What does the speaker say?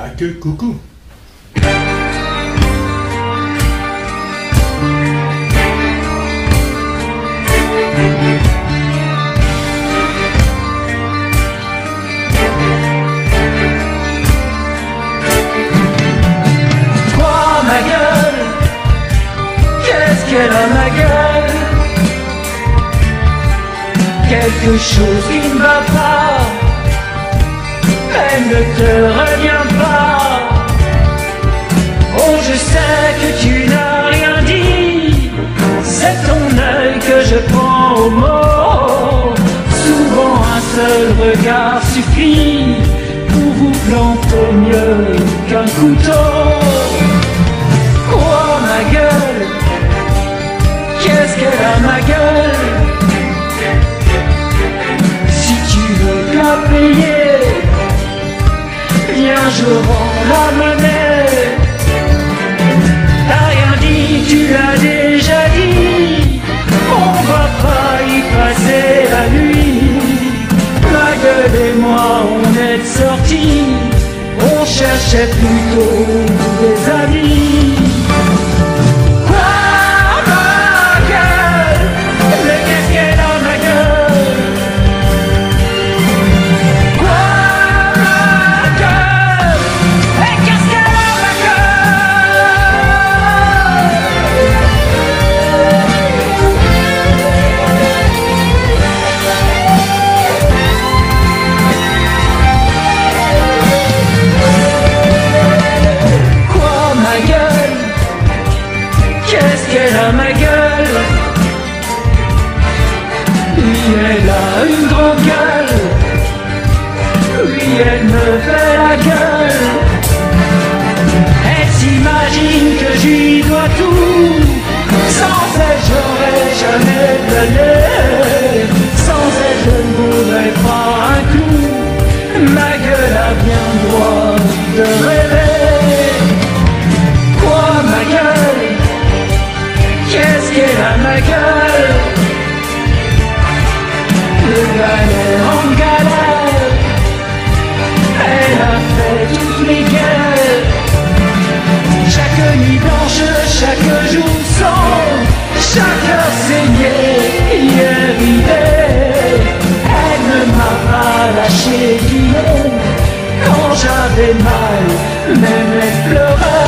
Ah que coucou. Quoi ma gueule? Qu'est-ce qu'elle a ma gueule? Quelque chose qui ne va pas, elle ne te revient pas. Oh je sais que tu n'as rien dit, c'est ton œil que je prends au mot. Souvent un seul regard suffit pour vous planter mieux qu'un couteau. Quoi ma gueule? Qu'est-ce qu'elle a ma gueule? Si tu veux la payer, viens je rends la monnaie. T'as rien dit, tu l'as déjà dit, on va pas y passer la nuit. Ma gueule et moi on est sortis, on cherchait plutôt des amis. Qu'elle a ma gueule? Oui, elle a une grande gueule. Oui, elle me fait la gueule. Elle s'imagine que j'y dois tout. Sans elle, j'aurais jamais donné. Sans elle, je ne voudrais pas un clou. Ma gueule a bien le droit de rêver. Quoi, ma gueule? Qu'est-ce qu'elle a ma gueule? Le galère en galère, elle a fait toutes les guerres. Chaque nuit blanche, chaque jour sombre, chaque heure saignée, hier hiver. Elle ne m'a pas lâché d'hier, quand j'avais mal, même elle pleurait.